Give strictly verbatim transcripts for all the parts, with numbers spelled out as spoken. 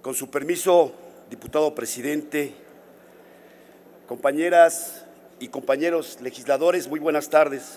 Con su permiso, diputado presidente, compañeras y compañeros legisladores, muy buenas tardes.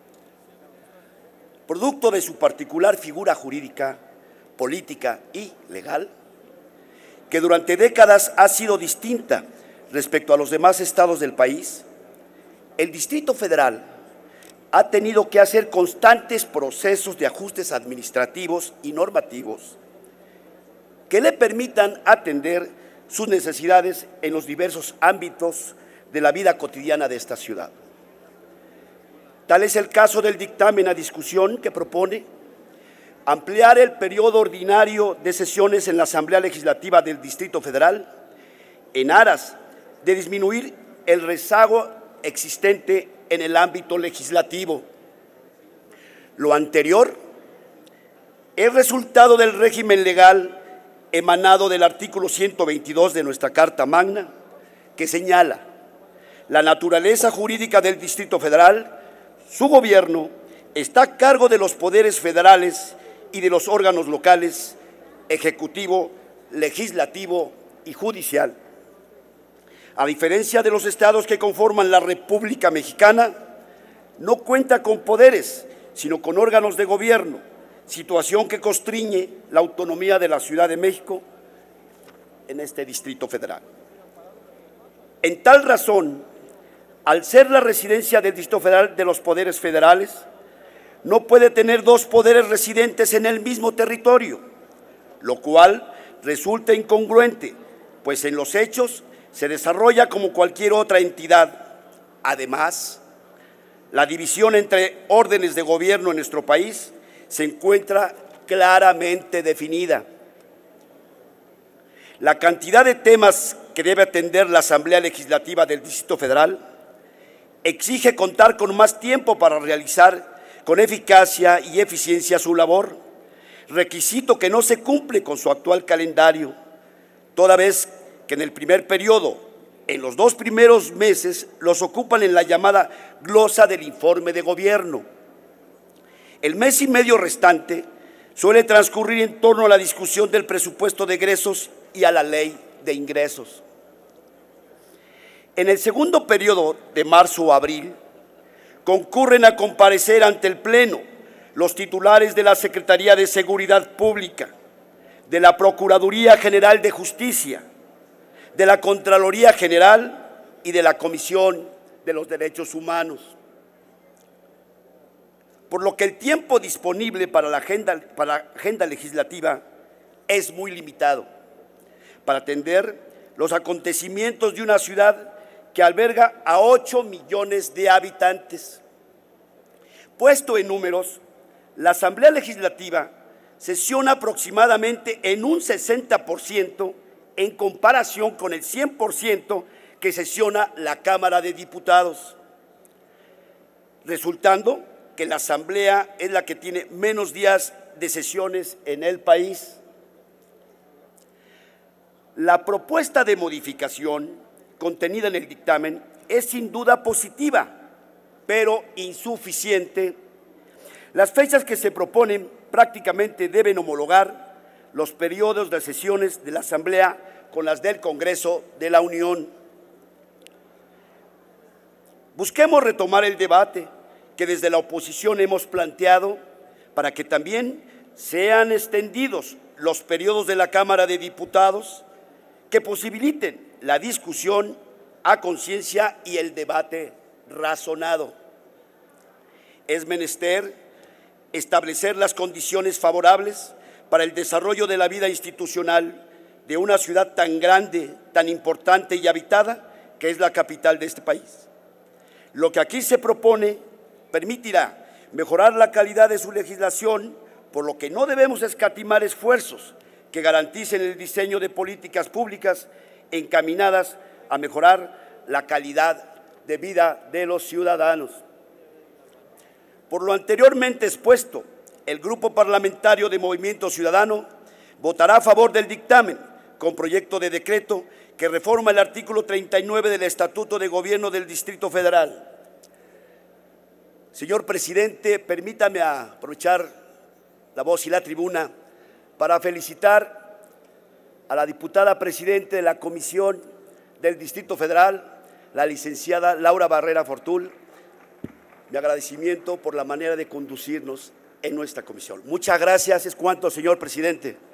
Producto de su particular figura jurídica, política y legal, que durante décadas ha sido distinta respecto a los demás estados del país, el Distrito Federal ha tenido que hacer constantes procesos de ajustes administrativos y normativos que le permitan atender sus necesidades en los diversos ámbitos de la vida cotidiana de esta ciudad. Tal es el caso del dictamen a discusión que propone ampliar el periodo ordinario de sesiones en la Asamblea Legislativa del Distrito Federal en aras de disminuir el rezago existente en el ámbito legislativo. Lo anterior es resultado del régimen legal emanado del artículo ciento veintidós de nuestra Carta Magna, que señala la naturaleza jurídica del Distrito Federal. Su gobierno está a cargo de los poderes federales y de los órganos locales, ejecutivo, legislativo y judicial. A diferencia de los estados que conforman la República Mexicana, no cuenta con poderes, sino con órganos de gobierno, situación que constriñe la autonomía de la Ciudad de México en este Distrito Federal. En tal razón, al ser la residencia del Distrito Federal de los poderes federales, no puede tener dos poderes residentes en el mismo territorio, lo cual resulta incongruente, pues en los hechos se desarrolla como cualquier otra entidad. Además, la división entre órdenes de gobierno en nuestro país se encuentra claramente definida. La cantidad de temas que debe atender la Asamblea Legislativa del Distrito Federal exige contar con más tiempo para realizar con eficacia y eficiencia su labor, requisito que no se cumple con su actual calendario, toda vez que en el primer periodo, en los dos primeros meses, los ocupan en la llamada glosa del informe de gobierno. El mes y medio restante suele transcurrir en torno a la discusión del presupuesto de egresos y a la ley de ingresos. En el segundo periodo, de marzo a abril, concurren a comparecer ante el Pleno los titulares de la Secretaría de Seguridad Pública, de la Procuraduría General de Justicia, de la Contraloría General y de la Comisión de los Derechos Humanos. Por lo que el tiempo disponible para la agenda, para la agenda legislativa es muy limitado para atender los acontecimientos de una ciudad que alberga a ocho millones de habitantes. Puesto en números, la Asamblea Legislativa sesiona aproximadamente en un sesenta por ciento en comparación con el cien por ciento que sesiona la Cámara de Diputados, resultando que la Asamblea es la que tiene menos días de sesiones en el país. La propuesta de modificación contenida en el dictamen es sin duda positiva, pero insuficiente. Las fechas que se proponen prácticamente deben homologar los periodos de sesiones de la Asamblea con las del Congreso de la Unión. Busquemos retomar el debate que desde la oposición hemos planteado para que también sean extendidos los periodos de la Cámara de Diputados que posibiliten la discusión a conciencia y el debate razonado. Es menester establecer las condiciones favorables para el desarrollo de la vida institucional de una ciudad tan grande, tan importante y habitada, que es la capital de este país. Lo que aquí se propone permitirá mejorar la calidad de su legislación, por lo que no debemos escatimar esfuerzos que garanticen el diseño de políticas públicas encaminadas a mejorar la calidad de vida de los ciudadanos. Por lo anteriormente expuesto, el Grupo Parlamentario de Movimiento Ciudadano votará a favor del dictamen con proyecto de decreto que reforma el artículo treinta y nueve del Estatuto de Gobierno del Distrito Federal. Señor presidente, permítame aprovechar la voz y la tribuna para felicitar a la diputada presidente de la Comisión del Distrito Federal, la licenciada Laura Barrera Fortul, mi agradecimiento por la manera de conducirnos en nuestra comisión. Muchas gracias. Es cuanto, señor presidente.